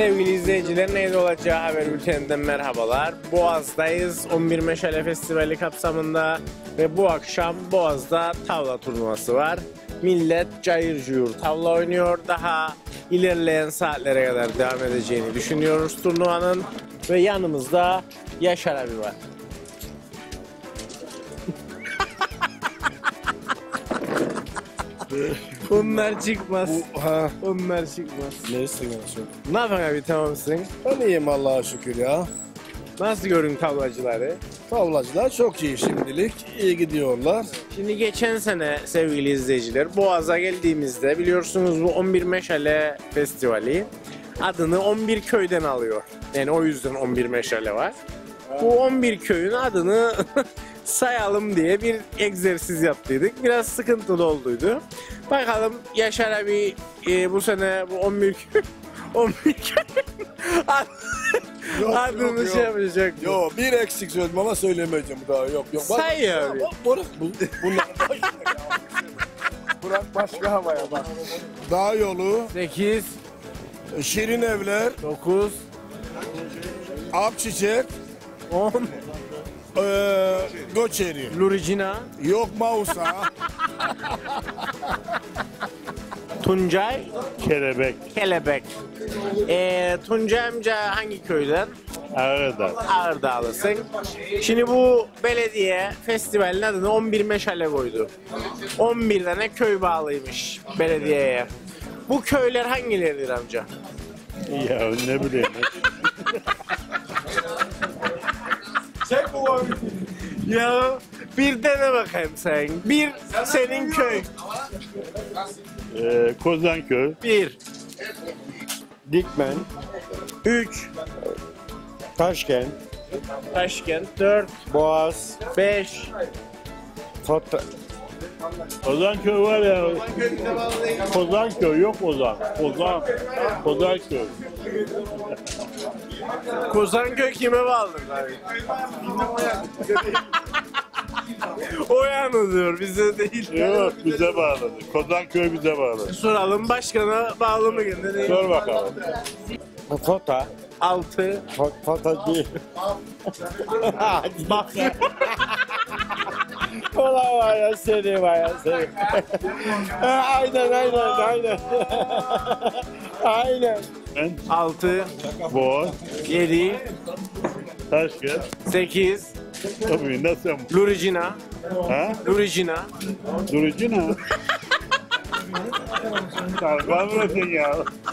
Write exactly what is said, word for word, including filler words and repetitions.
Sevgili izleyiciler, Neydi Olacağı Haber Bülteni'nden merhabalar. Boğaz'dayız. on bir Meşale Festivali kapsamında ve bu akşam Boğaz'da tavla turnuvası var. Millet cayır cuyur tavla oynuyor. Daha ilerleyen saatlere kadar devam edeceğini düşünüyoruz turnuvanın. Ve yanımızda Yaşar abi var. Onlar çıkmaz. Bu, ha. Onlar çıkmaz. Neyse gerçekten. Ne yapıyorsun abi, tamamsın? Ben iyiyim Allah'a şükür ya. Nasıl görün tavlacıları? Tavlacılar çok iyi şimdilik. İyi gidiyorlar. Şimdi geçen sene sevgili izleyiciler Boğaz'a geldiğimizde biliyorsunuz bu on bir Meşale Festivali adını on bir köyden alıyor. Yani o yüzden on bir meşale var. Bu on bir köyün adını sayalım diye bir egzersiz yaptıydık. Biraz sıkıntılı olduydu. Bakalım Yaşar abi e, bu sene bu on bir köy on bir köyün Yok, adını yok, şey yok. yapacak. Yo bir eksik söyledim ama söylemeyeceğim daha yok yok. Bak, Say ya, abi. Bak, bırak bu, bunlar başka ya. Bırak başka havaya bak. Dağ yolu, sekiz, şirin evler, dokuz, apçiçek, on, ee, Göçeri. Luricina, Yok Mausa. Tuncay, Kelebek, Kelebek. Ee, Tuncay amca hangi köyden? Ağrı'da. Ağırdağlısın. Şimdi bu belediye festivalin adını on bir Meşale koydu. on bir tane köy bağlıymış belediyeye. Bu köyler hangileridir amca? Ya ne bileyim. Ya bir dene bakayım sen. Bir senin köy. Ee, Kozanköy, Bir. Dikmen, Üç. Taşkent, Taşkent. Dört. Boğaz, Beş. Foto... Kozanköy var ya. Kozanköy yok Kozan. Kozan. Kozanköy. Kozanköy kime bağlıdır abi? O yana diyor, bize değil. Yok bize bağladı. Kozanköy bize bağladı. Soralım, başkana bağlı mı gene? Sor bakalım. Foto... Altı. Fo- Foto değil. Bak. Ulan var ya seni var ya seni. aynen aynen aynen. aynen. Ben Altı. Boğaz, Yedi. Taşkent. Sekiz. Tabii nasıl? Luricina. Ha? Luricina. Durucu ne? Kalkan mısın ya?